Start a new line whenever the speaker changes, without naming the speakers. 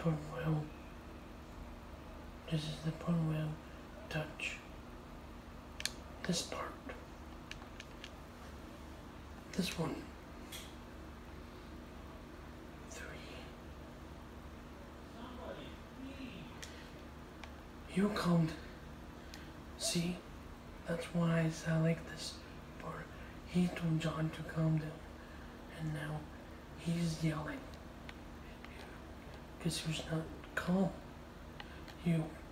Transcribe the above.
Punwell. This is the Punwell touch. This part. This one. 3. You calmed. See? That's why I like this part. He told John to calm down. And now he's yelling. Because he's not calm. You